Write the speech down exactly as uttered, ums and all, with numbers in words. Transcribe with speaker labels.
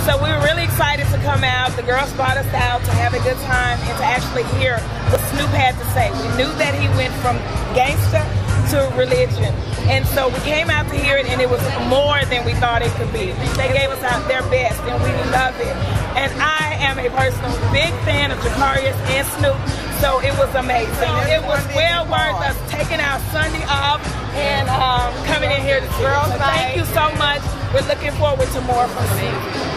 Speaker 1: So we were really excited to come out. The girls brought us out to have a good time and to actually hear what Snoop had to say. We knew that he went from gangster to religion. And so we came out to hear it, and it was more than we thought it could be. They gave us out their best, and we love it. And I am a personal big fan of Jacarius and Snoop, so it was amazing. It was well worth us taking our Sunday off and um, coming in here to see it. So thank you so much. We're looking forward to more from Snoop.